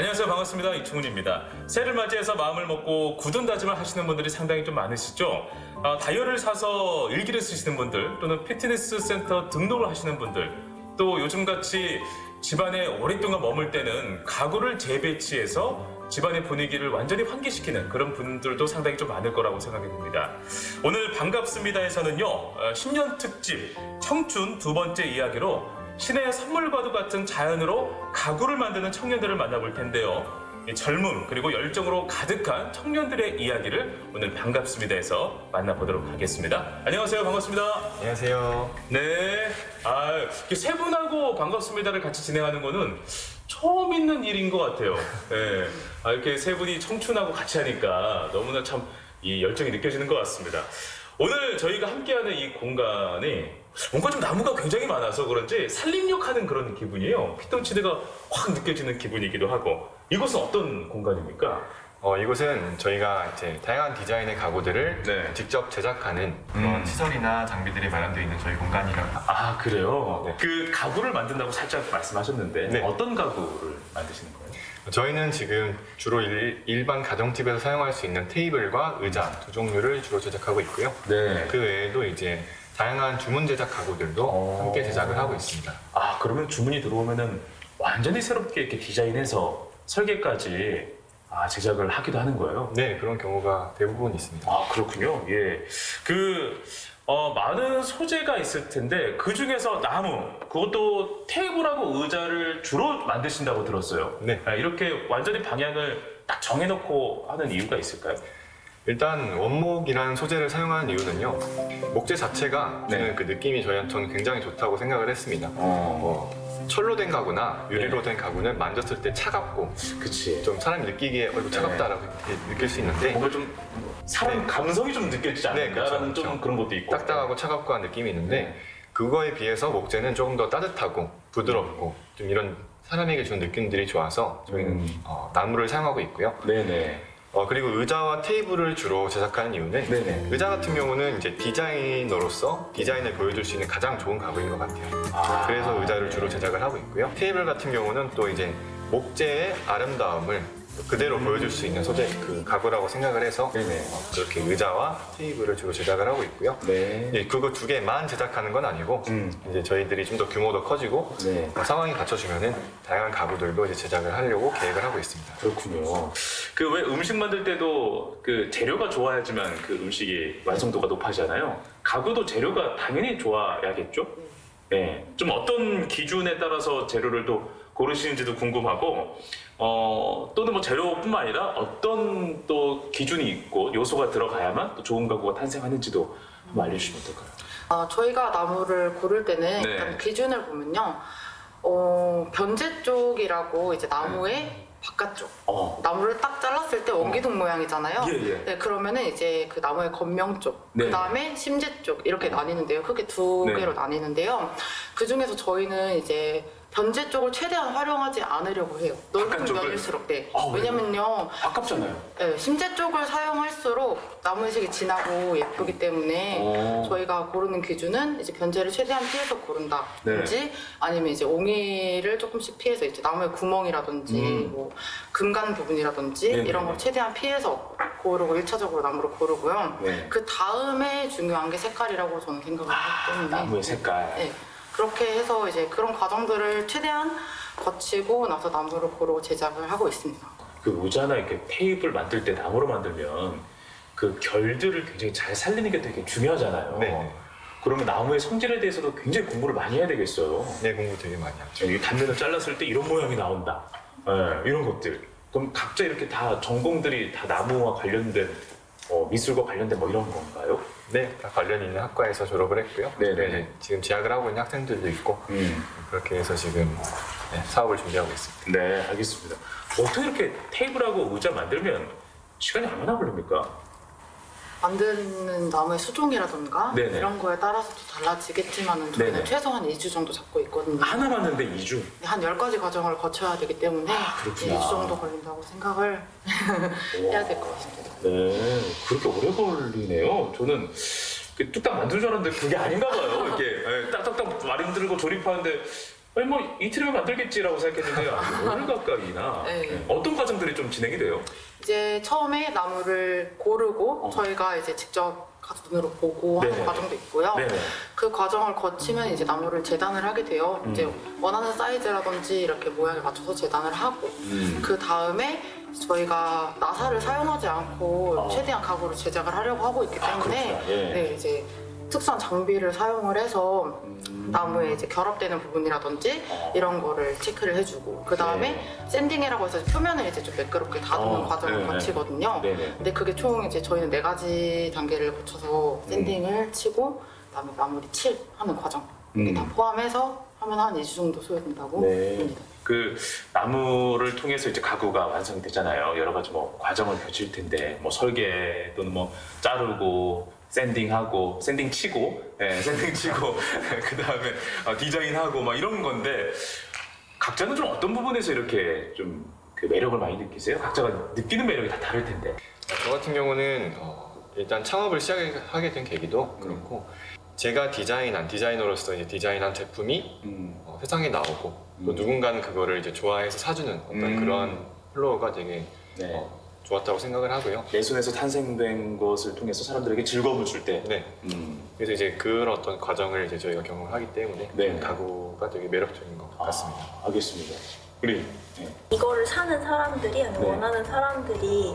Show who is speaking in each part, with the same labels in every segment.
Speaker 1: 안녕하세요. 반갑습니다. 이충훈입니다. 새해를 맞이해서 마음을 먹고 굳은 다짐을 하시는 분들이 상당히 좀 많으시죠? 다이어를 사서 일기를 쓰시는 분들, 또는 피트니스 센터 등록을 하시는 분들, 또 요즘같이 집안에 오랫동안 머물 때는 가구를 재배치해서 집안의 분위기를 완전히 환기시키는 그런 분들도 상당히 좀 많을 거라고 생각이 듭니다. 오늘 반갑습니다에서는요, 신년 특집 청춘 두 번째 이야기로 신의 선물과도 같은 자연으로 가구를 만드는 청년들을 만나볼 텐데요. 젊음 그리고 열정으로 가득한 청년들의 이야기를 오늘 반갑습니다에서 만나보도록 하겠습니다. 안녕하세요. 반갑습니다.
Speaker 2: 안녕하세요.
Speaker 1: 네. 세 분하고 반갑습니다를 같이 진행하는 거는 처음 있는 일인 것 같아요. 네. 이렇게 세 분이 청춘하고 같이 하니까 너무나 참 이 열정이 느껴지는 것 같습니다. 오늘 저희가 함께하는 이 공간이 뭔가 좀 나무가 굉장히 많아서 그런지 산림욕 하는 그런 기분이에요. 피톤치드가 확 느껴지는 기분이기도 하고. 이곳은 어떤 공간입니까?
Speaker 2: 이곳은 저희가 이제 다양한 디자인의 가구들을 직접 제작하는 그런 시설이나 장비들이 마련되어 있는 저희 공간이라고.
Speaker 1: 아, 그래요? 네. 그 가구를 만든다고 살짝 말씀하셨는데
Speaker 2: 네.
Speaker 1: 어떤 가구를 만드시는 거예요?
Speaker 2: 저희는 지금 주로 일반 가정집에서 사용할 수 있는 테이블과 의자 두 종류를 주로 제작하고 있고요.
Speaker 1: 네.
Speaker 2: 그 외에도 이제 다양한 주문 제작 가구들도 함께 제작을 하고 있습니다.
Speaker 1: 아, 그러면 주문이 들어오면은 완전히 새롭게 이렇게 디자인해서 설계까지 제작을 하기도 하는 거예요?
Speaker 2: 네, 그런 경우가 대부분 있습니다.
Speaker 1: 아, 그렇군요. 예. 많은 소재가 있을 텐데 그 중에서 나무, 그것도 테이블하고 의자를 주로 만드신다고 들었어요.
Speaker 2: 네.
Speaker 1: 이렇게 완전히 방향을 딱 정해놓고 하는 이유가 있을까요?
Speaker 2: 일단 원목이라는 소재를 사용하는 이유는요, 목재 자체가 주는 그 느낌이 저희한테는 굉장히 좋다고 생각을 했습니다. 철로 된 가구나 유리로 된 가구는 만졌을 때 차갑고,
Speaker 1: 그치.
Speaker 2: 좀 사람이 느끼기에 이거 차갑다라고 느낄 수 있는데,
Speaker 1: 뭔가 좀 사람 감성이 좀 느껴지지 않나요?
Speaker 2: 그렇죠.
Speaker 1: 좀 그런 것도 있고.
Speaker 2: 딱딱하고 차갑고 한 느낌이 있는데, 그거에 비해서 목재는 조금 더 따뜻하고 부드럽고 좀 이런 사람에게 주는 느낌들이 좋아서 저희는 나무를 사용하고 있고요.
Speaker 1: 네네.
Speaker 2: 그리고 의자와 테이블을 주로 제작하는 이유는
Speaker 1: 네네.
Speaker 2: 의자 같은 경우는 이제 디자이너로서 디자인을 보여줄 수 있는 가장 좋은 가구인 것 같아요. 그래서 의자를 주로 제작을 하고 있고요. 테이블 같은 경우는 또 이제 목재의 아름다움을 그대로 보여줄 수 있는 소재 그 가구라고 생각을 해서 그렇게 의자와 테이블을 주로 제작을 하고 있고요.
Speaker 1: 네.
Speaker 2: 그거 두 개만 제작하는 건 아니고 이제 저희들이 좀 더 규모도 커지고 상황이 갖춰지면은 다양한 가구들도 이제 제작을 하려고 계획을 하고 있습니다.
Speaker 1: 그렇군요. 그 왜 음식 만들 때도 그 재료가 좋아야지만 그 음식이 완성도가 높아지잖아요. 가구도 재료가 당연히 좋아야겠죠? 네. 좀 어떤 기준에 따라서 재료를 또 고르시는지도 궁금하고, 또는 뭐 재료뿐만 아니라 어떤 또 기준이 있고 요소가 들어가야만 또 좋은 가구가 탄생하는지도 한번 알려주시면 어떨까요?
Speaker 3: 저희가 나무를 고를 때는 일단 기준을 보면요, 변재 쪽이라고 이제 나무의 바깥쪽, 나무를 딱 잘랐을 때 원기둥 모양이잖아요. 네, 그러면은 이제 그 나무의 겉면 쪽, 그 다음에 심재 쪽 이렇게 나뉘는데요. 크게 두 개로 나뉘는데요. 그 중에서 저희는 이제 변재 쪽을 최대한 활용하지 않으려고 해요. 넓은 면일수록. 왜냐면요,
Speaker 1: 아깝잖아요.
Speaker 3: 네, 심재 쪽을 사용할수록 나무의식이 진하고 예쁘기 때문에 저희가 고르는 기준은 이제 변재를 최대한 피해서 고른다든지 아니면 이제 옹이를 조금씩 피해서 이제 나무의 구멍이라든지 뭐 금간 부분이라든지 이런 걸 최대한 피해서 고르고 1차적으로 나무를 고르고요. 그 다음에 중요한 게 색깔이라고 저는 생각을 하기 때문에
Speaker 1: 나무의 색깔.
Speaker 3: 그렇게 해서 이제 그런 과정들을 최대한 거치고 나서 나무를 고르고 제작을 하고 있습니다.
Speaker 1: 그 의자나 이렇게 테이블 만들 때 나무로 만들면 그 결들을 굉장히 잘 살리는 게 되게 중요하잖아요. 그러면 나무의 성질에 대해서도 굉장히 공부를 많이 해야 되겠어요.
Speaker 2: 네, 공부 되게 많이 하죠.
Speaker 1: 이 단면을 잘랐을 때 이런 모양이 나온다. 이런 것들. 그럼 각자 이렇게 다 전공들이 다 나무와 관련된 미술과 관련된 뭐 이런 건가요?
Speaker 2: 네, 다 관련 있는 학과에서 졸업을 했고요.
Speaker 1: 네네.
Speaker 2: 지금 재학을 하고 있는 학생들도 있고 그렇게 해서 지금 사업을 준비하고 있습니다.
Speaker 1: 네, 알겠습니다. 어떻게 이렇게 테이블하고 의자 만들면 시간이 얼마나 걸립니까?
Speaker 3: 만드는 나무의 수종이라던가 이런 거에 따라서도 달라지겠지만 저희는 최소한 2주 정도 잡고 있거든요.
Speaker 1: 하나 만드는데 2주?
Speaker 3: 한 10가지 과정을 거쳐야 되기 때문에 2주 정도 걸린다고 생각을 해야 될 것 같습니다.
Speaker 1: 네, 그렇게 오래 걸리네요. 저는 뚝딱 만들 줄 알았는데 그게 아닌가 봐요. 이렇게 딱딱딱 말이 들고 조립하는데 아니 뭐 이틀이면 만들겠지라고 생각했는데 열흘 가까이나
Speaker 3: 네.
Speaker 1: 어떤 과정들이 좀 진행이 돼요?
Speaker 3: 이제 처음에 나무를 고르고 저희가 이제 직접 가서 눈으로 보고
Speaker 1: 네네.
Speaker 3: 하는 과정도 있고요.
Speaker 1: 네네.
Speaker 3: 그 과정을 거치면 이제 나무를 재단을 하게 돼요. 이제 원하는 사이즈라든지 이렇게 모양에 맞춰서 재단을 하고 그 다음에 저희가 나사를 사용하지 않고 최대한 가구를 제작을 하려고 하고 있기 때문에
Speaker 1: 그렇구나. 예.
Speaker 3: 네, 이제 특수한 장비를 사용을 해서 나무에 이제 결합되는 부분이라든지 이런 거를 체크를 해주고 그 다음에 샌딩이라고 해서 표면을 이제 좀 매끄럽게 다듬는 과정을
Speaker 1: 네네.
Speaker 3: 거치거든요.
Speaker 1: 네네.
Speaker 3: 근데 그게 총 이제 저희는 4가지 단계를 거쳐서 샌딩을 치고 그다음에 마무리 칠하는 과정 다 포함해서 하면 한 2주 정도 소요된다고
Speaker 1: 네.
Speaker 3: 봅니다.
Speaker 1: 그 나무를 통해서 이제 가구가 완성이 되잖아요. 여러 가지 뭐 과정을 거칠 텐데 뭐 설계 또는 뭐 자르고 샌딩하고 샌딩 치고 샌딩 치고 그 다음에 디자인하고 막 이런 건데 각자는 좀 어떤 부분에서 이렇게 좀 그 매력을 많이 느끼세요? 각자가 느끼는 매력이 다 다를 텐데.
Speaker 2: 저 같은 경우는 일단 창업을 시작하게 된 계기도 그렇고 제가 디자이너로서 이제 디자인한 제품이 세상에 나오고 또 누군가는 그거를 이제 좋아해서 사주는 어떤 그런 플로우가 되게
Speaker 1: 네.
Speaker 2: 좋았다고 생각을 하고요.
Speaker 1: 내 손에서 탄생된 것을 통해서 사람들에게 즐거움을 줄 때.
Speaker 2: 네. 그래서 이제 그런 어떤 과정을 이제 저희가 경험하기 때문에
Speaker 1: 네.
Speaker 2: 가구가 되게 매력적인 것 같습니다.
Speaker 1: 알겠습니다. 우리
Speaker 4: 이거를 사는 사람들이 아니면
Speaker 1: 네.
Speaker 4: 원하는 사람들이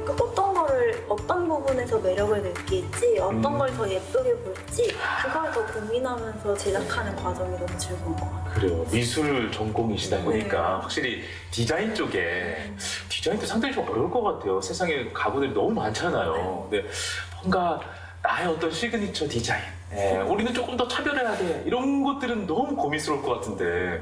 Speaker 4: 어떤 거를 어떤 부분에서 매력을 느낄지 어떤 걸 더 예쁘게 볼지 그걸 더 고민하면서 제작하는 과정이 너무 즐거운 것 같아요.
Speaker 1: 그래요. 미술 전공이시다 보니까 확실히 디자인 쪽에 디자인도 상당히 좀 어려울 것 같아요. 세상에 가구들이 너무 많잖아요. 근데 뭔가 나의 어떤 시그니처 디자인, 우리는 조금 더 차별해야 돼. 이런 것들은 너무 고민스러울 것 같은데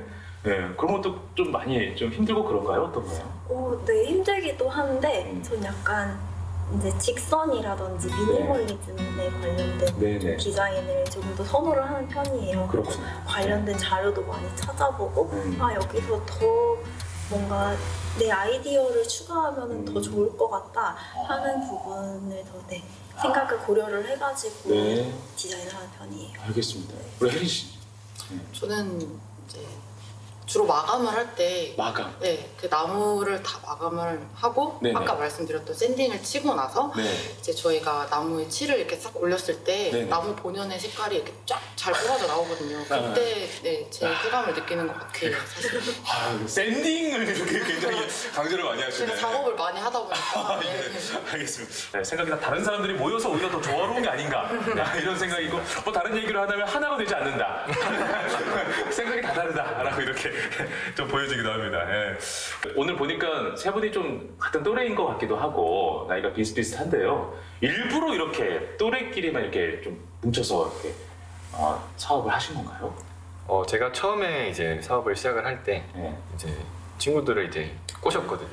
Speaker 1: 그런 것도 좀 많이 좀 힘들고 그런가요? 어떤가요?
Speaker 4: 네, 힘들기도 한데 전 약간 이제 직선이라든지 미니멀리즘에 관련된
Speaker 1: 네네.
Speaker 4: 좀 디자인을 조금 더 선호를 하는 편이에요.
Speaker 1: 그렇구나.
Speaker 4: 관련된 자료도 많이 찾아보고 여기서 더 뭔가 내 아이디어를 추가하면 더 좋을 것 같다 하는 부분을 더 생각을 고려를 해가지고
Speaker 1: 네.
Speaker 4: 디자인을 하는 편이에요.
Speaker 1: 알겠습니다. 우리 혜린 씨.
Speaker 3: 저는 이제 주로 마감을 할 때
Speaker 1: 마감.
Speaker 3: 그 나무를 다 마감을 하고
Speaker 1: 네네.
Speaker 3: 아까 말씀드렸던 샌딩을 치고 나서
Speaker 1: 네.
Speaker 3: 이제 저희가 나무에 칠을 이렇게 싹 올렸을 때
Speaker 1: 네네.
Speaker 3: 나무 본연의 색깔이 이렇게 쫙 잘 뿌려져 나오거든요. 그때 제 쾌감을 느끼는 것 같아요, 사실.
Speaker 1: 샌딩을 이렇게 굉장히 강조를 많이 하시네.
Speaker 3: 제가 작업을 많이 하다 보니까.
Speaker 1: 알겠습니다. 생각이 다 다른 사람들이 모여서 오히려 더 조화로운 게 아닌가 이런 생각이고 뭐 다른 얘기를 하다면 하나가 되지 않는다. 생각이 다 다르다라고 이렇게 좀 보여지기도 합니다. 오늘 보니까 세 분이 좀 같은 또래인 것 같기도 하고 나이가 비슷비슷한데요. 일부러 이렇게 또래끼리만 이렇게 좀 뭉쳐서 이렇게 사업을 하신 건가요?
Speaker 2: 제가 처음에 이제 사업을 시작을 할 때 이제 친구들을 이제 꼬셨거든요.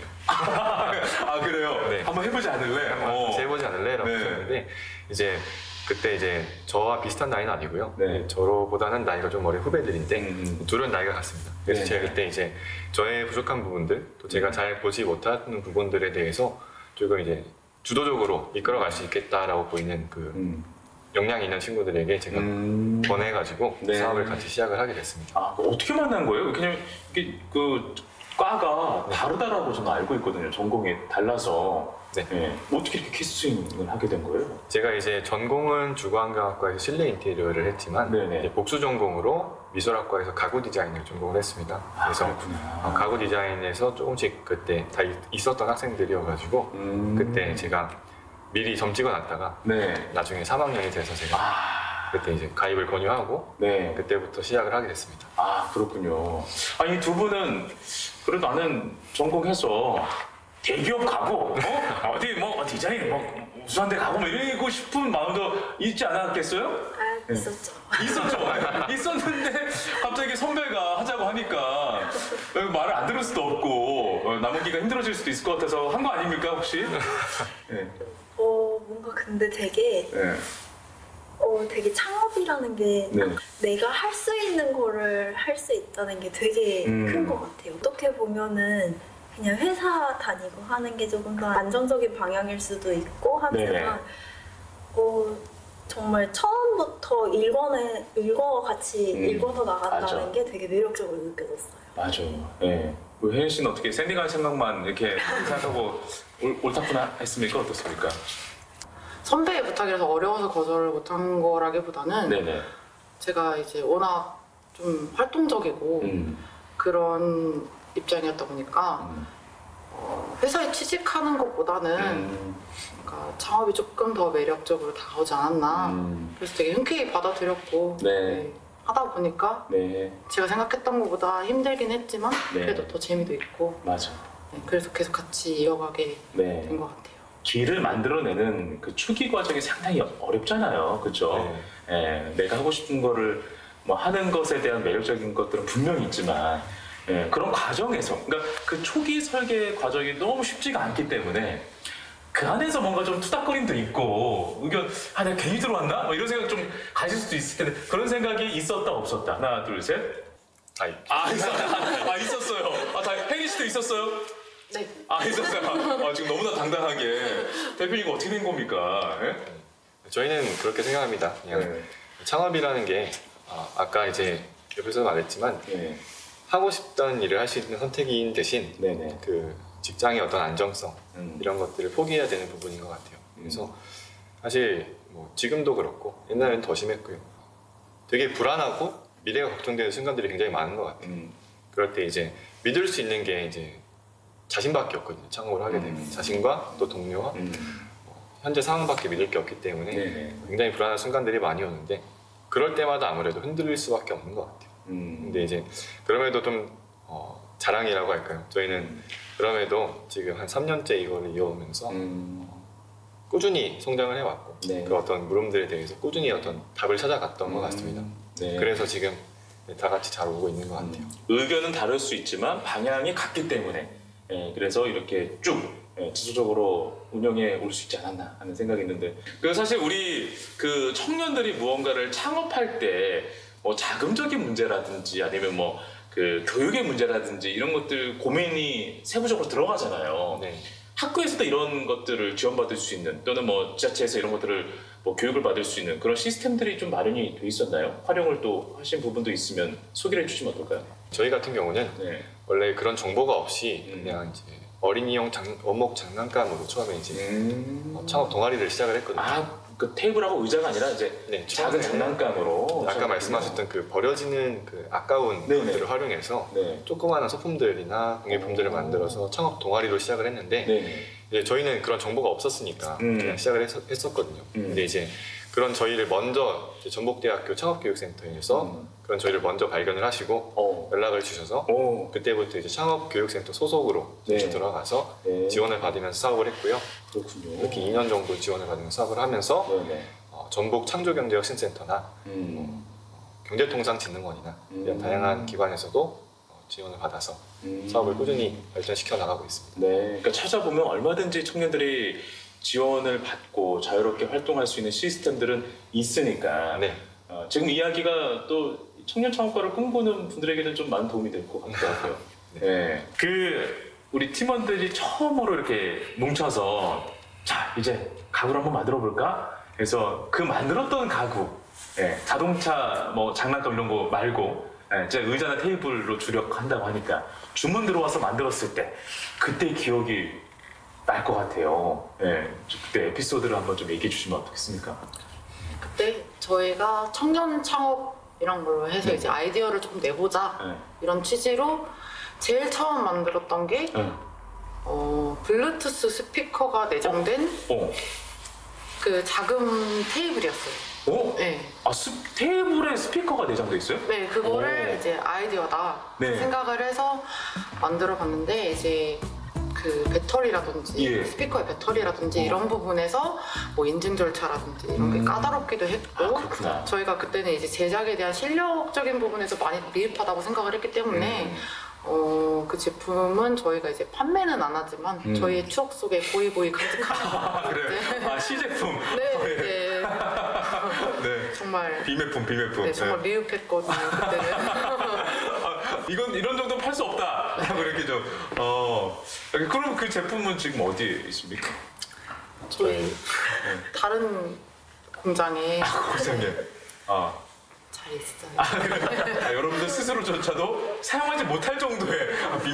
Speaker 1: 그래요?
Speaker 2: 네.
Speaker 1: 한번 해보지 않을래?
Speaker 2: 같이 해보지 않을래?라고 했는데 이제 그때 이제 저와 비슷한 나이는 아니고요.
Speaker 1: 네.
Speaker 2: 저로보다는 나이가 좀 어린 후배들인데 둘은 나이가 같습니다. 그래서
Speaker 1: 네.
Speaker 2: 제가 그때 이제 저의 부족한 부분들 또 제가 잘 보지 못하는 부분들에 대해서 조금 이제 주도적으로 이끌어갈 수 있겠다라고 보이는 그 역량이 있는 친구들에게 제가 권해가지고
Speaker 1: 네.
Speaker 2: 사업을 같이 시작을 하게 됐습니다.
Speaker 1: 어떻게 만난 거예요? 그냥 이게 그 과가 다르다라고 저는 알고 있거든요. 전공이 달라서. 어떻게 이렇게 키스윙을 하게 된 거예요?
Speaker 2: 제가 이제 전공은 주거환경학과에서 실내 인테리어를 했지만
Speaker 1: 네네.
Speaker 2: 이제 복수 전공으로 미술학과에서 가구 디자인을 전공을 했습니다. 그래서 가구 디자인에서 조금씩 그때 다 있었던 학생들이어가지고 그때 제가 미리 점 찍어놨다가 나중에 3학년이 돼서 제가 그때 이제 가입을 권유하고 그때부터 시작을 하게 됐습니다.
Speaker 1: 그렇군요. 아니 두 분은 그래도 나는 전공해서 대기업 가고 어디 뭐 디자인 뭐 우수한 데 가고 뭐 이러고 싶은 마음도 있지 않았겠어요?
Speaker 4: 있었죠.
Speaker 1: 있었는데 갑자기 선배가 하자고 하니까 말을 안 들을 수도 없고 남기가 힘들어질 수도 있을 것 같아서 한 거 아닙니까 혹시?
Speaker 4: 뭔가 근데 되게 되게 창업이라는 게 내가 할 수 있는 거를 할 수 있다는 게 되게 큰 것 같아요. 어떻게 보면은 그냥 회사 다니고 하는 게 조금 더 안정적인 방향일 수도 있고 하지만 정말 처음부터 일과 같이 읽어서 나간다는
Speaker 1: 맞아.
Speaker 4: 게 되게 매력적으로 느껴졌어요.
Speaker 1: 맞아. 예. 우리 혜연 씨는 어떻게 샌딩한 생각만 이렇게 생각하고 옳다구나 했습니까? 어떻습니까?
Speaker 3: 선배의 부탁이라서 어려워서 거절을 못한 거라기보다는
Speaker 1: 네네.
Speaker 3: 제가 이제 워낙 좀 활동적이고 그런 입장이었다 보니까 회사에 취직하는 것보다는 그러니까 창업이 조금 더 매력적으로 다가오지 않았나. 그래서 되게 흔쾌히 받아들였고
Speaker 1: 네.
Speaker 3: 하다 보니까
Speaker 1: 네.
Speaker 3: 제가 생각했던 것보다 힘들긴 했지만
Speaker 1: 네.
Speaker 3: 그래도 더 재미도 있고
Speaker 1: 맞아.
Speaker 3: 그래서 계속 같이 이어가게
Speaker 1: 네.
Speaker 3: 된 것 같아요.
Speaker 1: 길을 만들어내는 그 초기 과정이 상당히 어렵잖아요. 그렇죠? 예, 내가 하고 싶은 거를 뭐 하는 것에 대한 매력적인 것들은 분명히 있지만 예, 그런 과정에서 그러니까 그 초기 설계 과정이 너무 쉽지가 않기 때문에 그 안에서 뭔가 좀 투닥거림도 있고 의견 내가 괜히 들어왔나? 뭐 이런 생각 좀 가질 수도 있을 텐데 그런 생각이 있었다 없었다? 하나 둘 셋. 있었어요. 혜리 씨도 있었어요?
Speaker 3: 네.
Speaker 1: 있었어요. 지금 너무나 당당하게 대표님 어떻게 된 겁니까? 예?
Speaker 2: 저희는 그렇게 생각합니다. 그냥 창업이라는 게 아까 이제 옆에서 말했지만 하고 싶다는 일을 할 수 있는 선택인 대신
Speaker 1: 네네.
Speaker 2: 그 직장의 어떤 안정성 이런 것들을 포기해야 되는 부분인 것 같아요. 그래서 사실 뭐 지금도 그렇고 옛날에는 더 심했고요. 되게 불안하고 미래가 걱정되는 순간들이 굉장히 많은 것 같아요. 그럴 때 이제 믿을 수 있는 게 이제 자신밖에 없거든요. 창업을 하게 되면 자신과 또 동료와 현재 상황밖에 믿을 게 없기 때문에 굉장히 불안한 순간들이 많이 오는데 그럴 때마다 아무래도 흔들릴 수밖에 없는 것 같아요. 근데 이제 그럼에도 좀 자랑이라고 할까요? 저희는 그럼에도 지금 한 3년째 이거를 이어오면서 꾸준히 성장을 해왔고 그 어떤 물음들에 대해서 꾸준히 어떤 답을 찾아갔던 것 같습니다. 그래서 지금 다 같이 잘 오고 있는 것 같아요.
Speaker 1: 의견은 다를 수 있지만 방향이 같기 때문에 그래서 이렇게 쭉 지속적으로 운영해 올 수 있지 않았나 하는 생각이 있는데 사실 우리 그 청년들이 무언가를 창업할 때 뭐 자금적인 문제라든지 아니면 뭐 그 교육의 문제라든지 이런 것들 고민이 세부적으로 들어가잖아요. 학교에서도 이런 것들을 지원받을 수 있는 또는 뭐 지자체에서 이런 것들을 뭐 교육을 받을 수 있는 그런 시스템들이 좀 마련이 돼 있었나요? 활용을 또 하신 부분도 있으면 소개를 해주시면 어떨까요?
Speaker 2: 저희 같은 경우는 원래 그런 정보가 없이 그냥 이제 어린이용 원목 장난감으로 처음에 이제 창업 동아리를 시작을 했거든요.
Speaker 1: 그 테이블하고 의자가 아니라 이제 작은 장난감으로
Speaker 2: 아까 말씀하셨던 그 버려지는 그 아까운 것들을 활용해서 조그마한 소품들이나 공예품들을 만들어서 창업 동아리로 시작을 했는데 이제 저희는 그런 정보가 없었으니까 그냥 시작을 했었거든요. 근데 이제 그런 저희를 먼저 전북대학교 창업교육센터에서 그런 저희를 먼저 발견을 하시고 연락을 주셔서 그때부터 이제 창업교육센터 소속으로 들어가서 지원을 받으면서 사업을 했고요.
Speaker 1: 그렇군요.
Speaker 2: 이렇게 2년 정도 지원을 받으면서 사업을 하면서 전북 창조경제혁신센터나 경제통상진흥원이나 이런 다양한 기관에서도 지원을 받아서 사업을 꾸준히 발전시켜 나가고 있습니다.
Speaker 1: 그러니까 찾아보면 얼마든지 청년들이 지원을 받고 자유롭게 활동할 수 있는 시스템들은 있으니까 지금 이야기가 또 청년 창업가를 꿈꾸는 분들에게는 좀 많은 도움이 될 것 같고요. 그 우리 팀원들이 처음으로 이렇게 뭉쳐서 자 이제 가구를 한번 만들어 볼까? 그래서 그 만들었던 가구 자동차 뭐 장난감 이런 거 말고 이제 의자나 테이블로 주력한다고 하니까 주문 들어와서 만들었을 때 그때 기억이 날 것 같아요. 그때 에피소드를 한번 좀 얘기해 주시면 어떻겠습니까?
Speaker 3: 그때 저희가 청년 창업이란 걸로 해서 이제 아이디어를 좀 내보자 이런 취지로 제일 처음 만들었던 게 블루투스 스피커가 내장된 그 작은 테이블이었어요.
Speaker 1: 테이블에 스피커가 내장돼 있어요?
Speaker 3: 그거를 이제 아이디어다 생각을 해서 만들어 봤는데 이제 그 배터리라든지 스피커의 배터리라든지 이런 부분에서 뭐 인증 절차라든지 이런 게 까다롭기도 했고 저희가 그때는 이제 제작에 대한 실력적인 부분에서 많이 미흡하다고 생각을 했기 때문에 그 제품은 저희가 이제 판매는 안 하지만 저희의 추억 속에 고이고이 가득한
Speaker 1: 그래요? 시제품.
Speaker 3: 정말
Speaker 1: 비매품.
Speaker 3: 정말 미흡했거든요 그때는.
Speaker 1: 이런 정도 팔 수 없다. 이렇게 좀. 그럼 그 제품은 지금 어디에 있습니까?
Speaker 3: 저희 다른 공장에
Speaker 1: 공장에.
Speaker 3: 잘 있어요.
Speaker 1: 여러분들 스스로조차도 사용하지 못할 정도의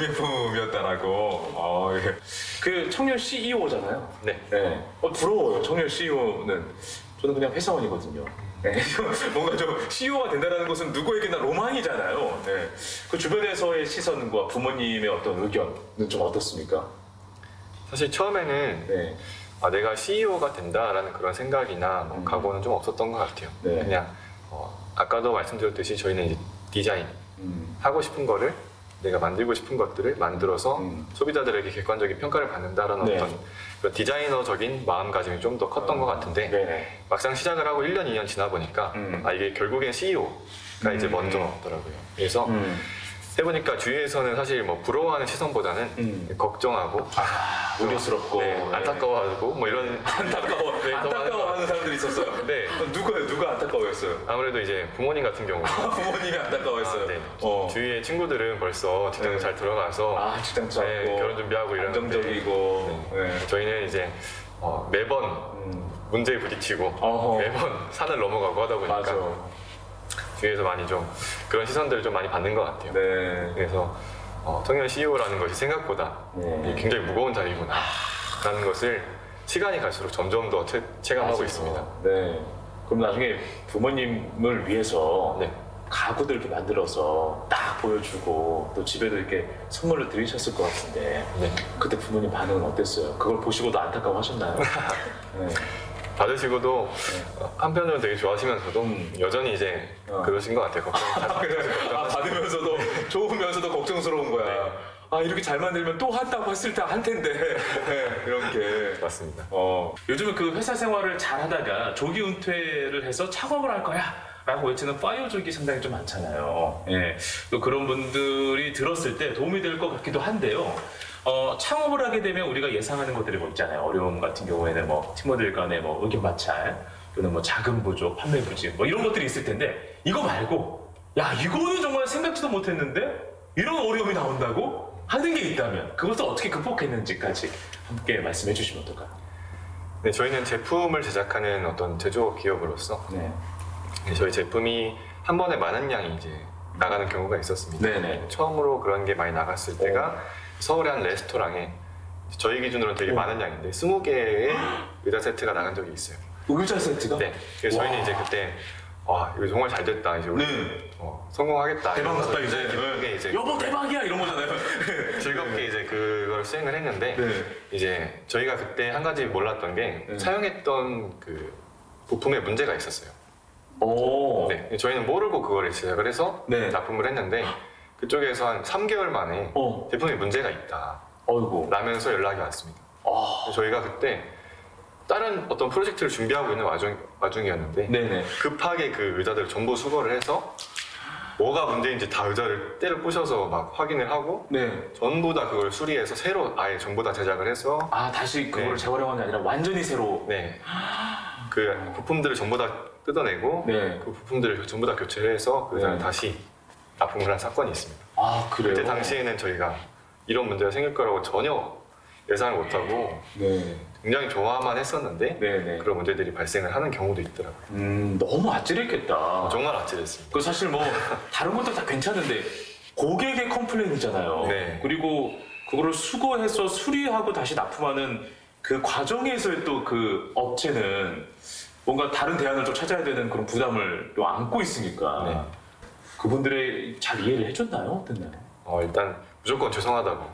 Speaker 1: 비명품이었다라고. 예. 그 청년 CEO잖아요.
Speaker 2: 네.
Speaker 1: 네. 부러워요. 청년 CEO는. 저는 그냥 회사원이거든요. 네. 뭔가 좀 CEO가 된다는 것은 누구에게나 로망이잖아요. 네. 그 주변에서의 시선과 부모님의 어떤 의견은 좀 어떻습니까?
Speaker 2: 사실 처음에는
Speaker 1: 네.
Speaker 2: 내가 CEO가 된다라는 그런 생각이나 각오는 좀 없었던 것 같아요.
Speaker 1: 네.
Speaker 2: 그냥 아까도 말씀드렸듯이 저희는 이제 디자인 하고 싶은 거를 내가 만들고 싶은 것들을 만들어서 소비자들에게 객관적인 평가를 받는다라는
Speaker 1: 네.
Speaker 2: 어떤 그런 디자이너적인 마음가짐이 좀 더 컸던 것 같은데
Speaker 1: 네.
Speaker 2: 막상 시작을 하고 1년, 2년 지나 보니까 이게 결국엔 CEO가 이제 먼저더라고요. 그래서 해보니까 주위에서는 사실 뭐 부러워하는 시선보다는 걱정하고
Speaker 1: 우려스럽고
Speaker 2: 네, 안타까워하고 뭐 이런
Speaker 1: 안타까워하는 사람들이 있었어요.
Speaker 2: 네.
Speaker 1: 누가 안타까워했어요?
Speaker 2: 아무래도 이제 부모님 같은 경우
Speaker 1: 부모님이 안타까워했어요.
Speaker 2: 네. 주위에 친구들은 벌써 직장
Speaker 1: 네.
Speaker 2: 잘 들어가서
Speaker 1: 직장 잡고
Speaker 2: 네, 결혼 준비하고 이러는데
Speaker 1: 안정적이고 네.
Speaker 2: 저희는 이제 매번 문제에 부딪히고 매번 산을 넘어가고 하다 보니까
Speaker 1: 맞아.
Speaker 2: 주위에서 많이 좀 그런 시선들을 좀 많이 받는 것 같아요.
Speaker 1: 네.
Speaker 2: 그래서 청년 CEO라는 것이 생각보다
Speaker 1: 네.
Speaker 2: 굉장히 무거운 자리구나 라는 것을 시간이 갈수록 점점 더 체감하고
Speaker 1: 맞아요.
Speaker 2: 있습니다.
Speaker 1: 네. 그럼 나중에 부모님을 위해서
Speaker 2: 네.
Speaker 1: 가구들 이렇게 만들어서 딱 보여주고 또 집에도 이렇게 선물을 드리셨을 것 같은데
Speaker 2: 네.
Speaker 1: 그때 부모님 반응은 어땠어요? 그걸 보시고도 안타까워하셨나요? 네.
Speaker 2: 받으시고도 한편으로는 되게 좋아하시면서도 여전히 이제 그러신 것 같아요.
Speaker 1: 받으면서도 좋으면서도 걱정스러운 거야. 이렇게 잘 만들면 또 한다고 했을 때 할 텐데. 네, 이런 게.
Speaker 2: 맞습니다.
Speaker 1: 요즘은 그 회사 생활을 잘 하다가 조기 은퇴를 해서 창업을 할 거야 라고 외치는 파이어족이 상당히 좀 많잖아요. 예. 또 그런 분들이 들었을 때 도움이 될 것 같기도 한데요. 창업을 하게 되면 우리가 예상하는 것들이 뭐 있잖아요. 어려움 같은 경우에는 뭐 팀원들 간의 뭐 의견 마찰, 또는 뭐 자금 부족, 판매 부진, 뭐 이런 것들이 있을 텐데 이거 말고 야 이거는 정말 생각지도 못했는데 이런 어려움이 나온다고 하는 게 있다면 그것을 어떻게 극복했는지까지 함께 말씀해 주시면 어떨까요?
Speaker 2: 네, 저희는 제품을 제작하는 어떤 제조업 기업으로서
Speaker 1: 네.
Speaker 2: 저희 제품이 한 번에 많은 양이 이제 나가는 경우가 있었습니다.
Speaker 1: 네네.
Speaker 2: 처음으로 그런 게 많이 나갔을 때가 서울의 한 레스토랑에 저희 기준으로는 되게 많은 양인데 20개의 의자 세트가 나간 적이 있어요.
Speaker 1: 의자 세트가?
Speaker 2: 네. 그래서 저희는 이제 그때 이거 정말 잘 됐다. 이제 우리 성공하겠다.
Speaker 1: 대박 났다
Speaker 2: 이러면서
Speaker 1: 이제.
Speaker 2: 기쁘게 이제
Speaker 1: 여보 대박이야 이런 거잖아요.
Speaker 2: 즐겁게 이제 그걸 수행을 했는데 이제 저희가 그때 한 가지 몰랐던 게 사용했던 그 부품에 문제가 있었어요. 네, 저희는 모르고 그거를 제작을 해서 납품을 했는데 그쪽에서 한 3개월 만에 제품에 문제가 있다 라면서 연락이 왔습니다. 저희가 그때 다른 어떤 프로젝트를 준비하고 있는 와중이었는데 급하게 그 의자들을 전부 수거를 해서 뭐가 문제인지 다 의자를 때려 부셔서 막 확인을 하고 전부 다 그걸 수리해서 새로 아예 전부 다 제작을 해서
Speaker 1: 다시 그걸 재활용한 게 아니라 완전히 새로
Speaker 2: 그 부품들을 전부 다 뜯어내고 그 부품들을 전부 다 교체를 해서 그 의자를 다시 납품을 한 사건이 있습니다.
Speaker 1: 그래요?
Speaker 2: 그때 당시에는 저희가 이런 문제가 생길 거라고 전혀 예상을 못하고 굉장히 좋아만 했었는데 그런 문제들이 발생을 하는 경우도 있더라고요.
Speaker 1: 너무 아찔했겠다.
Speaker 2: 정말 아찔했습니다.
Speaker 1: 그 사실 뭐 다른 것도 다 괜찮은데 고객의 컴플레인이잖아요. 그리고 그거를 수거해서 수리하고 다시 납품하는 그 과정에서의 또 그 업체는 뭔가 다른 대안을 좀 찾아야 되는 그런 부담을 또 안고 있으니까 그분들의 잘 이해를 해줬나요? 어땠나요?
Speaker 2: 일단 무조건 죄송하다고.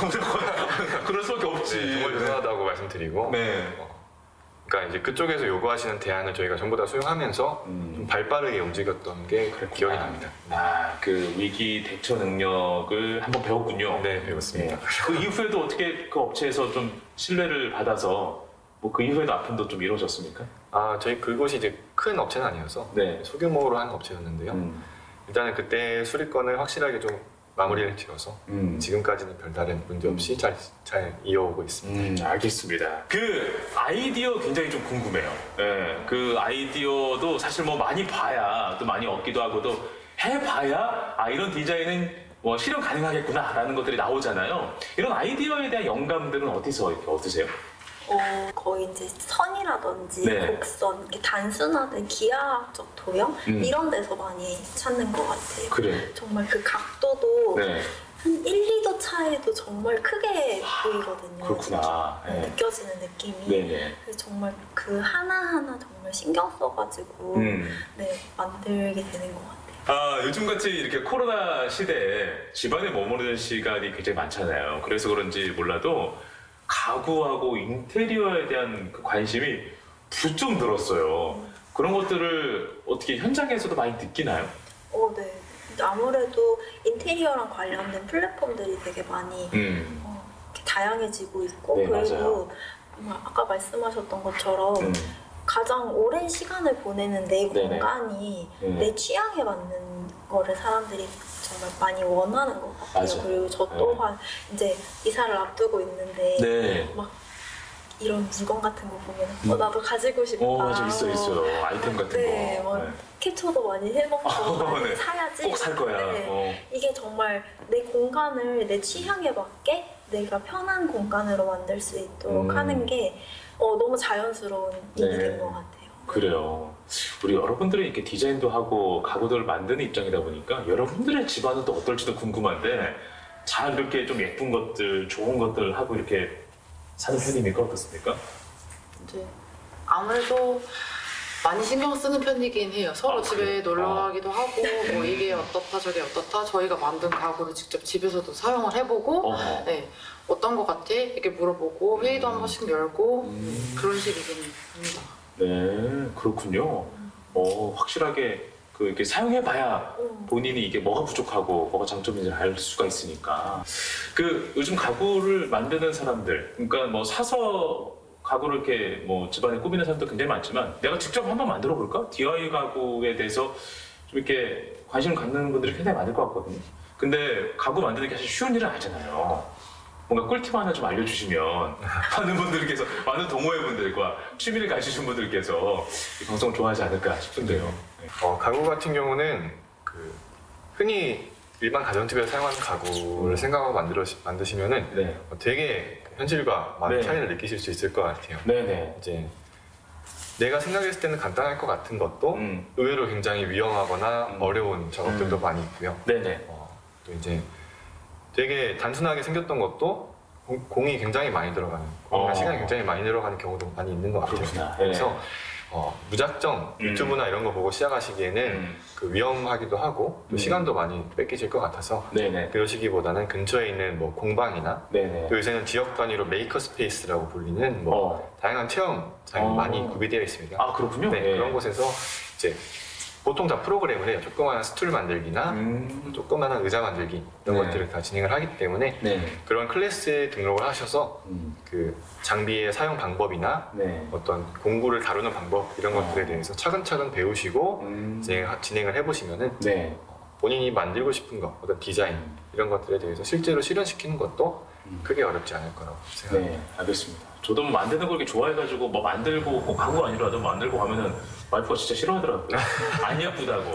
Speaker 1: 그럴 수밖에 없지.
Speaker 2: 정말 죄송하다고 말씀드리고. 그러니까 이제 그쪽에서 요구하시는 대안을 저희가 전부 다 수용하면서 좀 발빠르게 움직였던 게 기억이 납니다.
Speaker 1: 그 위기 대처 능력을 한번 배웠군요.
Speaker 2: 네, 배웠습니다.
Speaker 1: 그 이후에도 어떻게 그 업체에서 좀 신뢰를 받아서 뭐 그 이후에도 납품도 좀 이루어졌습니까?
Speaker 2: 저희 그곳이 이제 큰 업체는 아니어서 소규모로 한 업체였는데요. 일단은 그때 수리건을 확실하게 좀 마무리를 지어서 지금까지는 별다른 문제 없이 잘 이어오고 있습니다.
Speaker 1: 알겠습니다. 그 아이디어 굉장히 좀 궁금해요. 그 아이디어도 사실 뭐 많이 봐야 또 많이 얻기도 하고 또 해봐야 이런 디자인은 뭐 실현 가능하겠구나라는 것들이 나오잖아요. 이런 아이디어에 대한 영감들은 어디서 이렇게 얻으세요?
Speaker 4: 거의 이제 선이라든지
Speaker 5: 네.
Speaker 4: 곡선, 이렇게 단순화된 기하학적 도형 이런 데서 많이 찾는 것 같아요.
Speaker 5: 그래.
Speaker 4: 정말 그 각도도
Speaker 5: 네.
Speaker 4: 한 1, 2도 차이도 정말 크게 보이거든요.
Speaker 5: 그렇구나. 네.
Speaker 4: 느껴지는 느낌이.
Speaker 5: 네네.
Speaker 4: 그래서 정말 그 하나하나 정말 신경 써가지고 네, 만들게 되는 것 같아요.
Speaker 5: 요즘같이 이렇게 코로나 시대에 집안에 머무르는 시간이 굉장히 많잖아요. 그래서 그런지 몰라도 가구하고 인테리어에 대한 그 관심이 부쩍 늘었어요. 그런 것들을 어떻게 현장에서도 많이 느끼나요?
Speaker 4: 네. 아무래도 인테리어랑 관련된 플랫폼들이 되게 많이 이렇게 다양해지고 있고
Speaker 5: 네,
Speaker 4: 그리고
Speaker 5: 맞아요.
Speaker 4: 정말 아까 말씀하셨던 것처럼 가장 오랜 시간을 보내는 내
Speaker 5: 네네.
Speaker 4: 공간이
Speaker 5: 네.
Speaker 4: 내 취향에 맞는 거를 사람들이 정말 많이 원하는 것 같아요.
Speaker 5: 맞아요.
Speaker 4: 그리고 저 또한 이제 이사를 앞두고 있는데
Speaker 5: 네.
Speaker 4: 막 이런 물건 같은 거 보면 나도 가지고 싶다.
Speaker 5: 맞아, 있어요. 아이템 같은
Speaker 4: 네,
Speaker 5: 거.
Speaker 4: 막 캡처도 많이 해놓고
Speaker 5: 네.
Speaker 4: 사야지.
Speaker 5: 꼭 살 거야.
Speaker 4: 네. 이게 정말 내 공간을 내 취향에 맞게 내가 편한 공간으로 만들 수 있도록 하는 게 너무 자연스러운 일이 된 것 같아요.
Speaker 5: 그래요. 우리 여러분들이 이렇게 디자인도 하고 가구들을 만드는 입장이다 보니까 여러분들의 집안은 또 어떨지도 궁금한데 잘 이렇게 좀 예쁜 것들, 좋은 것들 하고 이렇게 사는 편입니까? 어떻습니까?
Speaker 3: 이제 아무래도 많이 신경 쓰는 편이긴 해요. 서로 집에
Speaker 5: 그래요?
Speaker 3: 놀러 가기도 하고 뭐 이게 어떻다 저게 어떻다 저희가 만든 가구를 직접 집에서도 사용을 해보고 네, 어떤 거 같아? 이렇게 물어보고 회의도 한 번씩 열고 그런 식이긴 합니다.
Speaker 5: 네, 그렇군요. 확실하게 이렇게 사용해봐야 본인이 이게 뭐가 부족하고 뭐가 장점인지 알 수가 있으니까. 요즘 가구를 만드는 사람들, 그러니까 뭐 사서 가구를 이렇게 뭐 집안에 꾸미는 사람도 굉장히 많지만 내가 직접 한번 만들어 볼까? DIY 가구에 대해서 좀 이렇게 관심을 갖는 분들이 굉장히 많을 것 같거든요. 근데 가구 만드는 게 사실 쉬운 일은 아니잖아요. 뭔가 꿀팁 하나 좀 알려주시면 많은 분들께서, 많은 동호회분들과 취미를 가지신 분들께서 이 방송을 좋아하지 않을까 싶은데요. 네.
Speaker 2: 가구 같은 경우는 흔히 일반 가정집에서 사용하는 가구를 생각하고 만드시면은
Speaker 5: 네.
Speaker 2: 되게 현실과 많은
Speaker 5: 네.
Speaker 2: 차이를 느끼실 수 있을 것 같아요.
Speaker 5: 네네.
Speaker 2: 이제 내가 생각했을 때는 간단할 것 같은 것도 의외로 굉장히 위험하거나 어려운 작업들도 많이 있고요.
Speaker 5: 네네.
Speaker 2: 또 이제 되게 단순하게 생겼던 것도 공이 굉장히 많이 들어가는, 공이나 시간이 굉장히 많이 들어가는 경우도 많이 있는 것 같아요.
Speaker 5: 그렇구나.
Speaker 2: 그래서 무작정 유튜브나 이런 거 보고 시작하시기에는 위험하기도 하고 또 시간도 많이 뺏기실 것 같아서
Speaker 5: 네네.
Speaker 2: 그러시기보다는 근처에 있는 뭐 공방이나
Speaker 5: 네네.
Speaker 2: 또 요새는 지역 단위로 메이커 스페이스라고 불리는 뭐 다양한 체험장이 많이 구비되어 있습니다.
Speaker 5: 아, 그렇군요.
Speaker 2: 네,
Speaker 5: 네.
Speaker 2: 그런 곳에서 이제 보통 다 프로그램을 해요. 조그마한 스툴 만들기나 조그마한 의자 만들기 이런
Speaker 5: 네.
Speaker 2: 것들을 다 진행을 하기 때문에
Speaker 5: 네.
Speaker 2: 그런 클래스에 등록을 하셔서 그 장비의 사용 방법이나
Speaker 5: 네.
Speaker 2: 어떤 공구를 다루는 방법 이런 것들에 대해서 차근차근 배우시고 진행을 해보시면은
Speaker 5: 네.
Speaker 2: 본인이 만들고 싶은 거, 어떤 디자인 이런 것들에 대해서 실제로 실현시키는 것도 크게 어렵지 않을 거라고 생각합니다.
Speaker 5: 네, 알겠습니다. 저도 뭐 만드는 걸 이렇게 좋아해가지고 뭐 만들고 꼭 가구가 아니라도 만들고 하면은 와이프가 진짜 싫어하더라고요. 안 예쁘다고.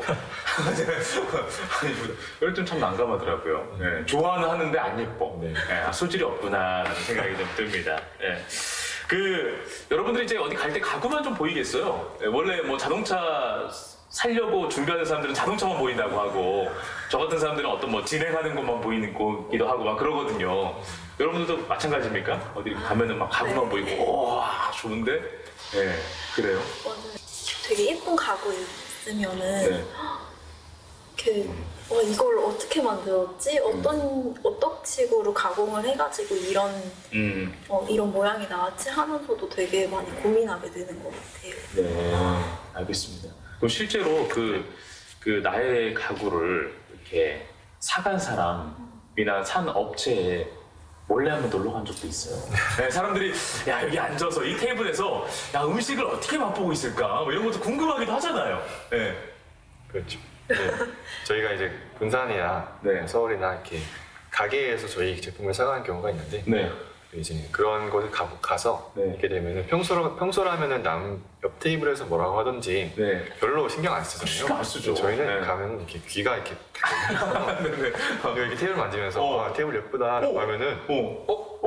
Speaker 5: 이럴 땐 참 난감하더라고요. 네, 좋아는 하는데 안 예뻐.
Speaker 2: 네.
Speaker 5: 네, 소질이 없구나라는 생각이 좀 듭니다. 네. 여러분들이 이제 어디 갈 때 가구만 좀 보이겠어요. 네, 원래 뭐 자동차 살려고 준비하는 사람들은 자동차만 보인다고 하고 저 같은 사람들은 어떤 뭐 진행하는 것만 보이는 거기도 하고 막 그러거든요. 여러분들도 마찬가지입니까? 어디 가면은 막 가구만 보이고 와 좋은데? 네, 그래요.
Speaker 4: 맞아요. 되게 예쁜 가구 있으면은
Speaker 5: 네.
Speaker 4: 이렇게 이걸 어떻게 만들었지? 어떤 식으로 가공을 해가지고 이런 모양이 나왔지 하면서도 되게 많이 고민하게 되는 것 같아요.
Speaker 5: 네, 알겠습니다. 그럼 실제로 나의 가구를 이렇게 사간 사람이나 산 업체에 몰래 한번 놀러 간 적도 있어요. 네, 사람들이 야 여기 앉아서 이 테이블에서 야 음식을 어떻게 맛보고 있을까 뭐 이런 것도 궁금하기도 하잖아요. 네.
Speaker 2: 그렇죠. 네. 저희가 이제 군산이나
Speaker 5: 네.
Speaker 2: 서울이나 이렇게 가게에서 저희 제품을 사가는 경우가 있는데
Speaker 5: 네.
Speaker 2: 이제 그런 곳에 가서
Speaker 5: 네.
Speaker 2: 이렇게 되면은 평소라면은 남 옆 테이블에서 뭐라고 하든지
Speaker 5: 네.
Speaker 2: 별로 신경 안 쓰잖아요.
Speaker 5: 신경 안 쓰죠.
Speaker 2: 저희는
Speaker 5: 네.
Speaker 2: 가면 이렇게 귀가 이렇게
Speaker 5: 네네.
Speaker 2: 이렇게 테이블 만지면서 테이블 예쁘다라고 하면은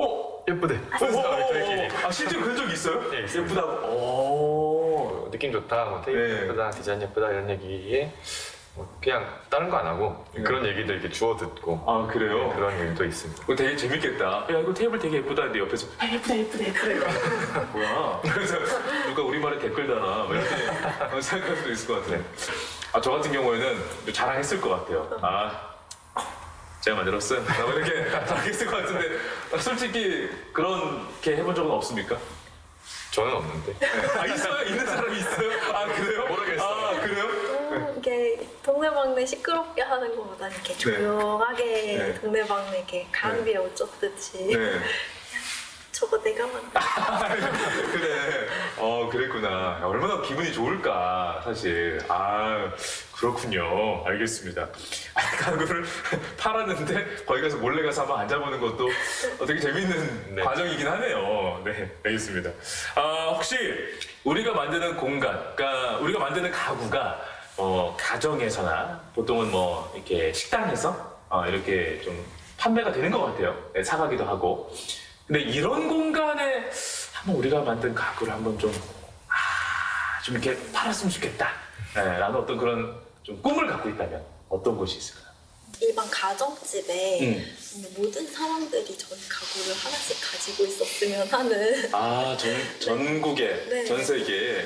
Speaker 2: 예쁘대.
Speaker 1: 아 실제로 그런 적 있어요?
Speaker 2: 네, 있습니다.
Speaker 1: 예쁘다고.
Speaker 2: 느낌 좋다, 뭐 테이블
Speaker 1: 네.
Speaker 2: 예쁘다, 디자인 예쁘다 이런 얘기에 그냥 다른 거 안 하고 그런 얘기들 이렇게 주워 듣고
Speaker 1: 아 그래요?
Speaker 2: 그런 일도 있습니다.
Speaker 1: 그거 되게 재밌겠다. 야 이거 테이블 되게 예쁘다 근데 옆에서 예쁘다 뭐야? 그래서 누가 우리말에 댓글 다나 뭐 이렇게 생각할 수도 있을 것 같아요. 아 저 같은 경우에는 자랑했을 것 같아요. 아 제가 만들었어요. 라고 이렇게 자랑했을 것 같은데 솔직히 그렇게 해본 적은 없습니까?
Speaker 2: 저는 없는데.
Speaker 1: 아 있어요? 있는 사람이 있어요? 아 그래요?
Speaker 2: 모르겠어요.
Speaker 1: 아 그래요?
Speaker 4: 이렇게 동네방네 시끄럽게 하는 것보다 이렇게 조용하게
Speaker 1: 네.
Speaker 4: 동네방네 이렇게 가랑비에 옷 젖듯이
Speaker 1: 네.
Speaker 4: 저거 내가 만든
Speaker 1: 그래. 그랬구나. 야, 얼마나 기분이 좋을까, 사실. 아, 그렇군요. 알겠습니다. 가구를 팔았는데, 거기 가서 몰래 가서 한번 앉아보는 것도 되게 재밌는
Speaker 2: 네.
Speaker 1: 과정이긴 하네요. 네, 알겠습니다. 아, 혹시 우리가 만드는 공간, 그러니까 우리가 만드는 가구가, 가정에서나 보통은 뭐, 이렇게 식당에서, 이렇게 좀 판매가 되는 것 같아요. 네, 사가기도 하고. 근데 이런 공간에 한번 우리가 만든 가구를 한번 좀 이렇게 팔았으면 좋겠다. 네, 라는 어떤 그런 좀 꿈을 갖고 있다면 어떤 곳이 있을까요?
Speaker 4: 일반 가정집에 모든 사람들이 저희 가구를 하나씩 가지고 있었으면 하는
Speaker 1: 아, 전국에,
Speaker 4: 네.
Speaker 1: 전 세계에.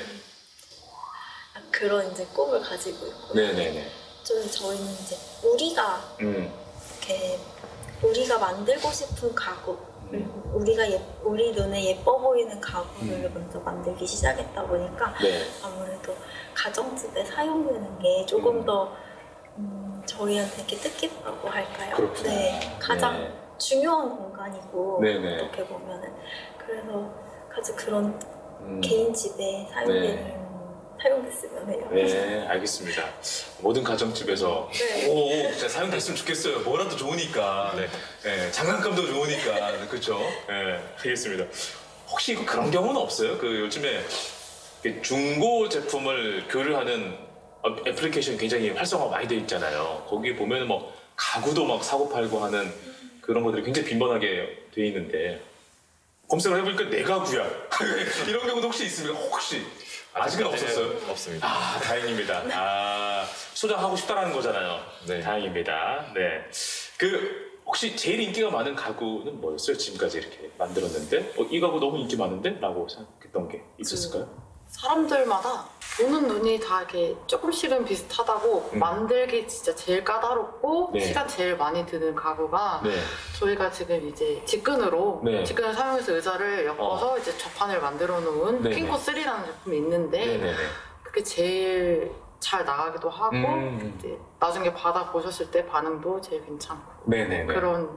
Speaker 4: 그런 이제 꿈을 가지고 있고
Speaker 1: 네네네.
Speaker 4: 좀 저희는 이제 우리가 이렇게 우리가 만들고 싶은 가구 우리 눈에 예뻐 보이는 가구를 먼저 만들기 시작했다 보니까
Speaker 1: 네.
Speaker 4: 아무래도 가정집에 사용되는 게 조금 더 저희한테 이렇게 뜻깊다고 할까요?
Speaker 1: 그렇구나.
Speaker 4: 네, 가장
Speaker 1: 네.
Speaker 4: 중요한 공간이고
Speaker 1: 네네.
Speaker 4: 어떻게 보면은 그래서 아주 그런 개인 집에 사용됐으면 해요.
Speaker 1: 네, 알겠습니다. 모든 가정집에서
Speaker 4: 네.
Speaker 1: 진짜 사용됐으면 좋겠어요. 뭐라도 좋으니까.
Speaker 2: 네.
Speaker 1: 네, 장난감도 좋으니까. 그렇죠? 네, 알겠습니다. 혹시 그런 경우는 없어요? 요즘에 중고 제품을 교류하는 애플리케이션 굉장히 활성화가 많이 돼 있잖아요. 거기 보면 뭐 가구도 막 사고 팔고 하는 그런 것들이 굉장히 빈번하게 돼 있는데 검색을 해보니까 내 가구야. 이런 경우도 혹시 있습니까? 혹시? 아직은 없었어요?
Speaker 2: 없습니다.
Speaker 1: 아, 다행입니다. 아, 소장하고 싶다라는 거잖아요.
Speaker 2: 네.
Speaker 1: 다행입니다. 네. 혹시 제일 인기가 많은 가구는 뭐였어요? 지금까지 이렇게 만들었는데? 이 가구 너무 인기 많은데? 라고 생각했던 게 있었을까요?
Speaker 3: 사람들마다 보는 눈이 다 이렇게 조금씩은 비슷하다고 만들기 진짜 제일 까다롭고
Speaker 1: 네.
Speaker 3: 시간 제일 많이 드는 가구가
Speaker 1: 네.
Speaker 3: 저희가 지금 이제 직근을 사용해서 의자를 엮어서 이제 좌판을 만들어 놓은
Speaker 1: 네네.
Speaker 3: 핑코 3라는 제품이 있는데
Speaker 1: 네네네.
Speaker 3: 그게 제일 잘 나가기도 하고 이제 나중에 받아 보셨을 때 반응도 제일 괜찮고
Speaker 1: 네네네.
Speaker 3: 그런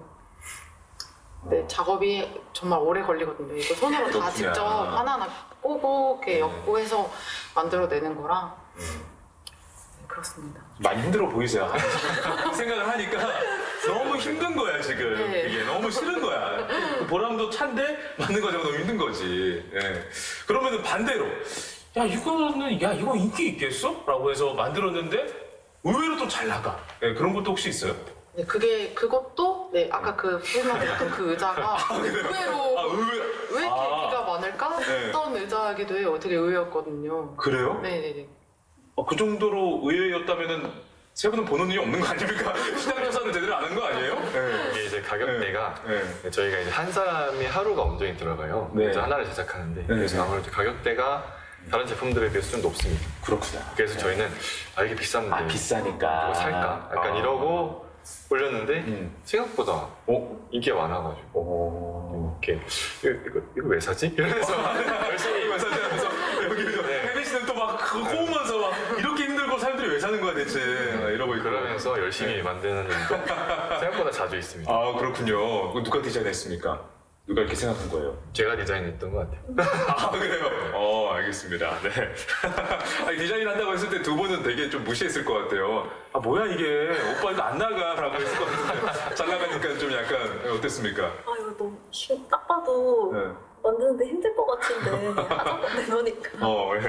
Speaker 3: 작업이 정말 오래 걸리거든요. 이거 손으로 다
Speaker 1: 그렇구나.
Speaker 3: 직접 하나하나 꼬고 이렇게 엮고 해서 만들어내는 거라 그렇습니다.
Speaker 1: 많이 힘들어 보이세요. 생각을 하니까 너무 힘든 거야 지금.
Speaker 3: 네.
Speaker 1: 이게 너무 싫은 거야. 보람도 찬데 만든 과정은 너무 힘든 거지. 예. 그러면은 반대로 이거 인기 있겠어? 라고 해서 만들었는데 의외로 또 잘 나가. 예, 그런 것도 혹시 있어요?
Speaker 3: 네, 그것도 아까 설명드렸던 그 의자가 의외로 왜 이렇게 인기가 많을까 했던 의자이기도 해요. 되게 의외였거든요.
Speaker 1: 그래요?
Speaker 3: 네네네.
Speaker 1: 그 정도로 의외였다면은 세 분은 보는 눈이 없는 거 아닙니까? 시장 조사는 제대로 안 한 거 아니에요? 네.
Speaker 2: 이게 이제 가격대가
Speaker 1: 네.
Speaker 2: 저희가 이제 한 사람이 하루가 온전히 들어가요.
Speaker 1: 네.
Speaker 2: 그래서 하나를 제작하는데
Speaker 1: 네.
Speaker 2: 그래서 아무래도 가격대가 다른 제품들에 비해서 좀 높습니다.
Speaker 1: 그렇구나.
Speaker 2: 그래서 저희는 이게 비싼데
Speaker 1: 비싸니까.
Speaker 2: 이거 살까? 약간 이러고 올렸는데 생각보다 인기가 많아가지고 이렇게 이거 왜 사지? 이러면서 열심히
Speaker 1: 왜 사지? 하면서 여기서 혜빈 씨는 또 막 꼬우면서 막 이렇게 힘들고 사람들이 왜 사는 거야 대체 이러고 있고
Speaker 2: 그러면서 열심히 만드는 일도 생각보다 자주 있습니다.
Speaker 1: 아 그렇군요. 누가 디자인했습니까? 누가 이렇게 생각한 거예요?
Speaker 2: 제가 디자인했던 것 같아요.
Speaker 1: 아 그래요? 알겠습니다. 네. 아니, 디자인 한다고 했을 때 두 분은 되게 좀 무시했을 것 같아요. 아 뭐야 이게 오빠 이거 안 나가라고 했을 것 같은데 잘 나가니까 좀 약간 어땠습니까?
Speaker 4: 이거 너무 딱 봐도 만드는데 힘들 것 같은데 하다 내놓으니까
Speaker 1: 예.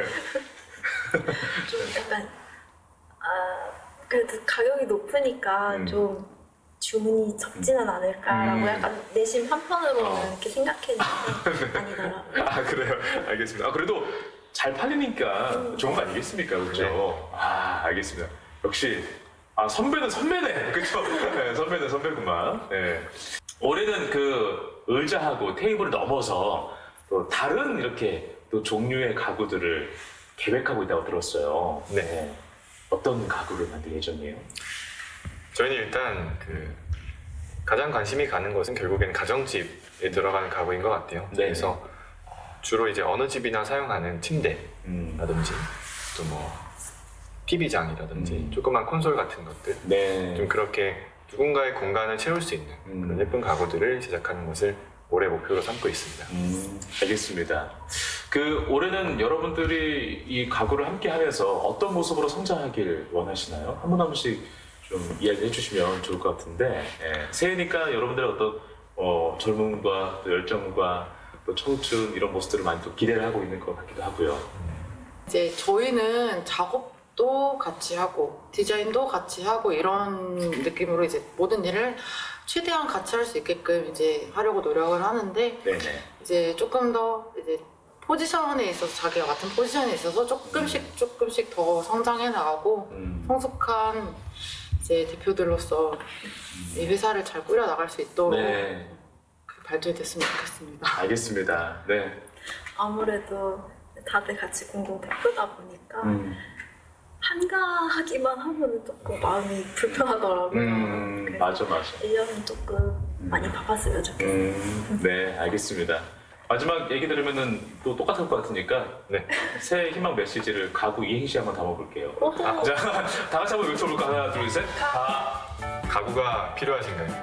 Speaker 4: 좀 약간 그래도 가격이 높으니까 좀 주문이 적지는 않을까라고 약간 내심 한편으로는 이렇게 생각했는데 아니더라고요.
Speaker 5: 아 그래요? 알겠습니다. 아, 그래도 잘 팔리니까 좋은 거 아니겠습니까? 그렇죠?
Speaker 2: 네.
Speaker 5: 아 알겠습니다. 역시 선배는 선배네. 그렇죠? 네, 선배는 선배구만. 네. 올해는 그 의자하고 테이블을 넘어서 또 다른 이렇게 또 종류의 가구들을 계획하고 있다고 들었어요.
Speaker 2: 네.
Speaker 5: 어떤 가구를 만들 예정이에요?
Speaker 2: 저희는 일단 그 가장 관심이 가는 것은 결국엔 가정집에 들어가는 가구인 것 같아요.
Speaker 5: 네.
Speaker 2: 그래서 주로 이제 어느 집이나 사용하는 침대라든지 또 뭐 TV장이라든지 조그만 콘솔 같은 것들
Speaker 5: 네.
Speaker 2: 좀 그렇게 누군가의 공간을 채울 수 있는 그런 예쁜 가구들을 제작하는 것을 올해 목표로 삼고 있습니다.
Speaker 5: 알겠습니다. 그 올해는 여러분들이 이 가구를 함께 하면서 어떤 모습으로 성장하길 원하시나요? 한 분 한 분씩 좀 이야기해 주시면 좋을 것 같은데 새해니까 여러분들의 어떤 젊음과 또 열정과 또 청춘 이런 모습들을 많이 또 기대를 하고 있는 것 같기도 하고요.
Speaker 3: 이제 저희는 작업도 같이 하고 디자인도 같이 하고 이런 느낌으로 이제 모든 일을 최대한 같이 할 수 있게끔 이제 하려고 노력을 하는데
Speaker 5: 네네.
Speaker 3: 이제 조금 더 이제 포지션에 있어서 자기가 맡은 포지션에 있어서 조금씩 더 성장해 나가고 성숙한 이제 대표들로서 이 회사를 잘 꾸려 나갈 수 있도록
Speaker 5: 네.
Speaker 3: 발전됐으면 좋겠습니다.
Speaker 5: 알겠습니다. 네.
Speaker 4: 아무래도 다들 같이 공동 대표다 보니까 한가하기만 하면 조금 마음이 불편하더라고요.
Speaker 5: 맞아.
Speaker 4: 1년은 조금 많이 바빴으면 좋겠어요.
Speaker 5: 네, 알겠습니다. 마지막 얘기 들으면은 또 똑같을 것 같으니까
Speaker 2: 네.
Speaker 5: 새해 희망 메시지를 가구 이행시 한번 담아볼게요. 자, 다 같이 한번 외쳐볼까? 하나, 둘, 셋.
Speaker 2: 가구가 필요하신가요?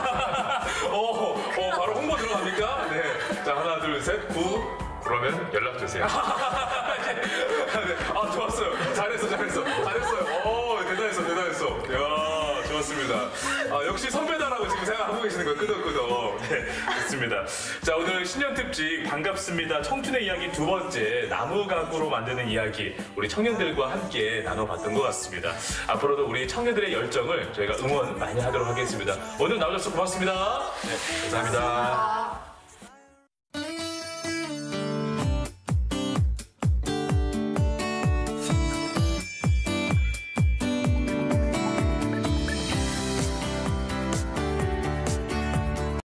Speaker 5: 바로 홍보 들어갑니까? 네. 자, 하나, 둘, 셋.
Speaker 2: 그러면 연락 주세요.
Speaker 5: 네. 좋았어요. 잘했어요. 대단했어. 이야, 좋았습니다. 역시 선배다라고 지금 생각하고 계시는 거예요. 끄덕끄덕. 네, 좋습니다. 자, 오늘 신년 특집 반갑습니다. 청춘의 이야기 두 번째 나무 가구로 만드는 이야기 우리 청년들과 함께 나눠봤던 것 같습니다. 앞으로도 우리 청년들의 열정을 저희가 응원 많이 하도록 하겠습니다. 오늘 나와주셔서 고맙습니다. 네, 감사합니다.